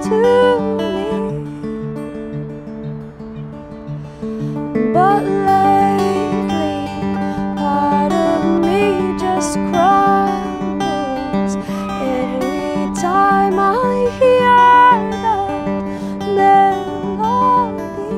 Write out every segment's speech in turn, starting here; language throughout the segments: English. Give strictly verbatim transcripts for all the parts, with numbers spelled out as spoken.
to me, but lately part of me just crumbles every time I hear the melody.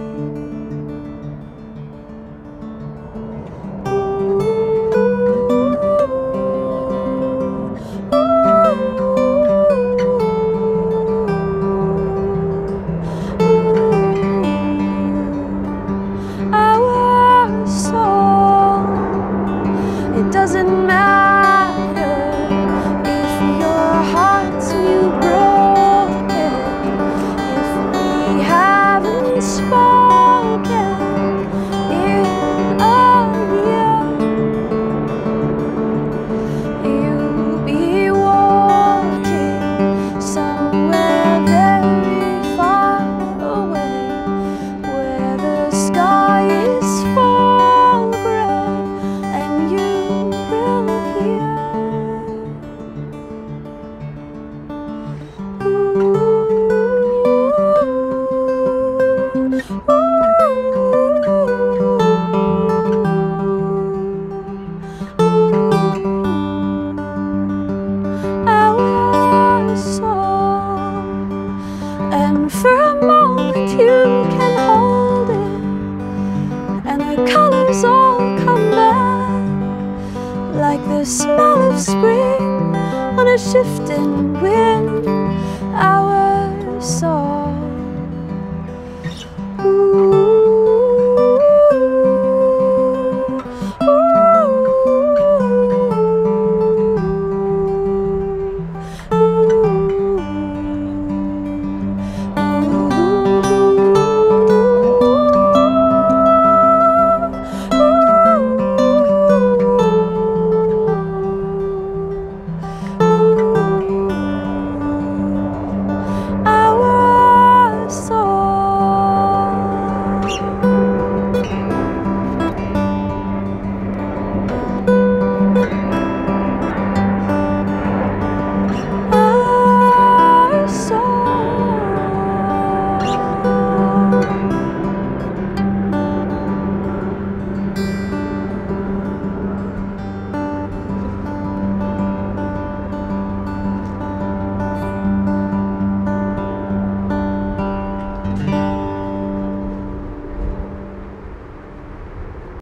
Our song, it doesn't matter if your heart's new broken, if we haven't spoken in a year. You'll be walking somewhere very far away, where the sky is full gray, and you will hear ooh, ooh, our song, and for a moment you can hold it, and the colors all come back, like the smell of spring on a shifting wind. Our song.